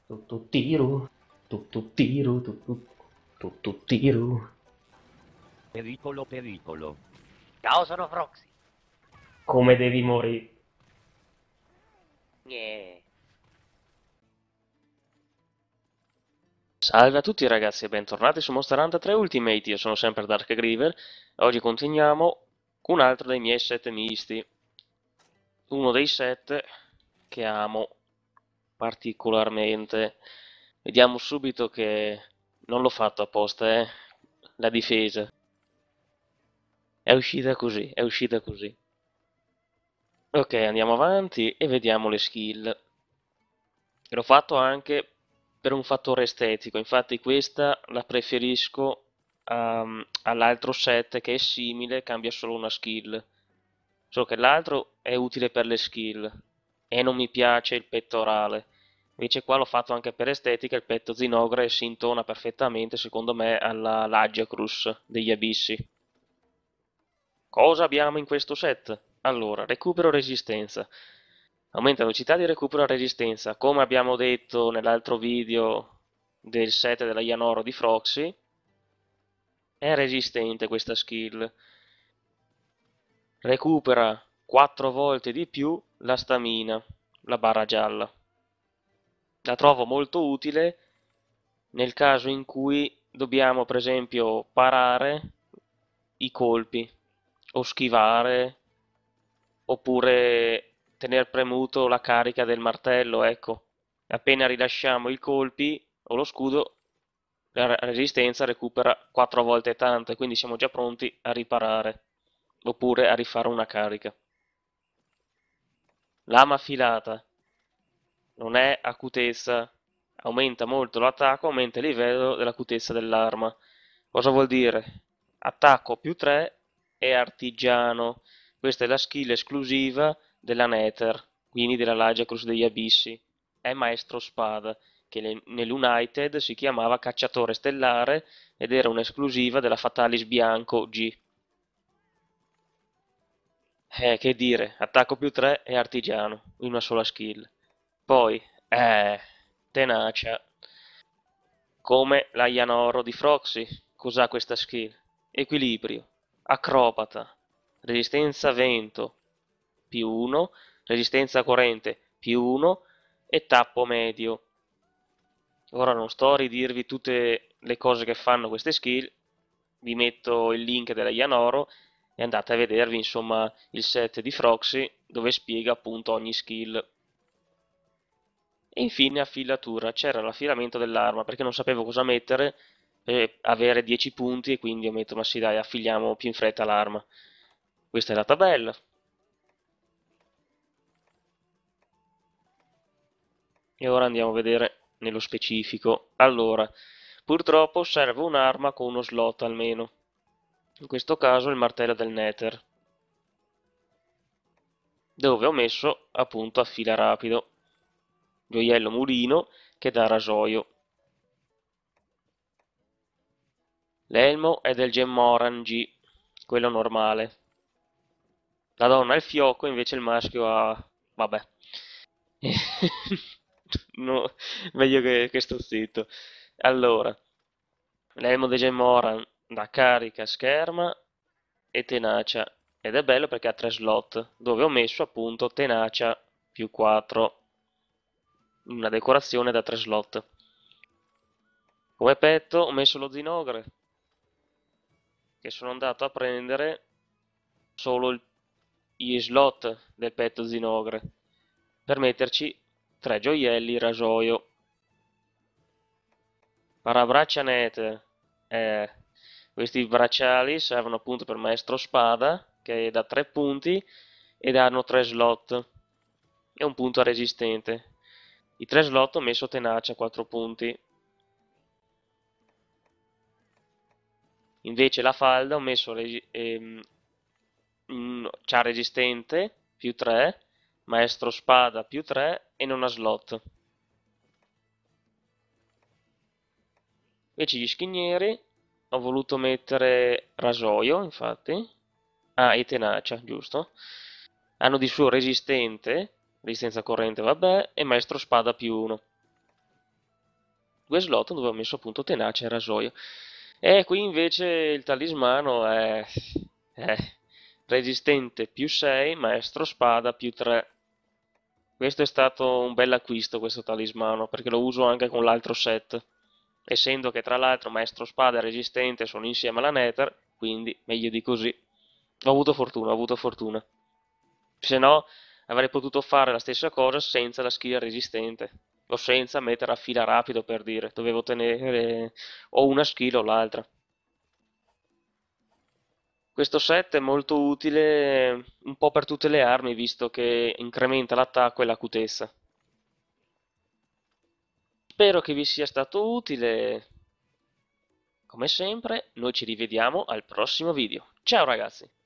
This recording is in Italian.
Tutto tiro, tutto tiro, tutto tiro. Pericolo, pericolo. Ciao, sono Froxy. Come devi morire? Yeah. Salve a tutti ragazzi e bentornati su Monster Hunter 3 Ultimate, io sono sempre Dark Griver. Oggi continuiamo con un altro dei miei set misti, uno dei set che amo particolarmente. Vediamo subito che non l'ho fatto apposta, la difesa. È uscita così, è uscita così. Ok, andiamo avanti e vediamo le skill. L'ho fatto anche per un fattore estetico, infatti questa la preferisco all'altro set che è simile, cambia solo una skill. Solo che l'altro è utile per le skill e non mi piace il pettorale. Invece qua l'ho fatto anche per estetica, il petto Zinogre si intona perfettamente secondo me alla Lagiacrus degli Abissi. Cosa abbiamo in questo set? Allora, recupero resistenza. Aumenta velocità di recupero e resistenza. Come abbiamo detto nell'altro video del set della Yanoro di Froxy, è resistente questa skill. Recupera 4 volte di più la stamina, la barra gialla. La trovo molto utile nel caso in cui dobbiamo, per esempio, parare i colpi o schivare oppure tenere premuto la carica del martello, ecco. Appena rilasciamo i colpi o lo scudo, la resistenza recupera 4 volte tanto e quindi siamo già pronti a riparare oppure a rifare una carica. Lama affilata non è acutezza, aumenta molto l'attacco, aumenta il livello dell'acutezza dell'arma. Cosa vuol dire? Attacco più 3 e artigiano. Questa è la skill esclusiva della Nether, quindi della Lagiacrus degli Abissi. È maestro spada, che nell'United si chiamava cacciatore stellare ed era un'esclusiva della Fatalis Bianco G. Che dire, attacco più 3 e artigiano, in una sola skill. Poi, tenacia, come la Yanoro di Froxy. Cos'ha questa skill? Equilibrio, acrobata, resistenza vento, più 1, resistenza corrente, più 1 e tappo medio. Ora non sto a ridirvi tutte le cose che fanno queste skill, vi metto il link della Yanoro e andate a vedervi insomma il set di Froxy dove spiega appunto ogni skill. E infine affilatura, c'era l'affilamento dell'arma perché non sapevo cosa mettere per avere 10 punti e quindi ho detto ma sì dai affiliamo più in fretta l'arma. Questa è la tabella. E ora andiamo a vedere nello specifico. Allora, purtroppo serve un'arma con uno slot almeno. In questo caso il martello del Nether, dove ho messo appunto affila rapido. Gioiello mulino che dà rasoio. L'elmo è del Gemmoran G, quello normale. La donna ha il fiocco, invece il maschio ha... vabbè. No, meglio che sto zitto. Allora, l'elmo di Gemmoran da carica, scherma e tenacia. Ed è bello perché ha 3 slot, dove ho messo appunto tenacia più 4. Una decorazione da 3 slot. Come petto ho messo lo Zinogre, che sono andato a prendere solo gli slot del petto Zinogre per metterci 3 gioielli rasoio. Parabraccia Nether, questi bracciali servono appunto per maestro spada, che è da 3 punti ed hanno 3 slot e un punto a resistente. I 3 slot ho messo tenacia 4 punti. Invece la falda ho messo c'ha resistente più 3, maestro spada più 3 e non ha slot. Invece gli schinieri ho voluto mettere rasoio, infatti. Ah, e tenacia, giusto. Hanno di suo resistente, resistenza corrente vabbè, e maestro spada più 1. 2 slot dove ho messo appunto tenacia e rasoio. E qui invece il talismano è resistente più 6, maestro spada più 3. Questo è stato un bel acquisto, questo talismano, perché lo uso anche con l'altro set. Essendo che tra l'altro maestro spada e resistente sono insieme alla Nether, quindi meglio di così. Ho avuto fortuna, ho avuto fortuna. Se no avrei potuto fare la stessa cosa senza la skill resistente. O senza mettere a fila rapido, per dire. Dovevo tenere o una skill o l'altra. Questo set è molto utile un po' per tutte le armi, visto che incrementa l'attacco e l'acutezza. Spero che vi sia stato utile. Come sempre, noi ci rivediamo al prossimo video. Ciao ragazzi!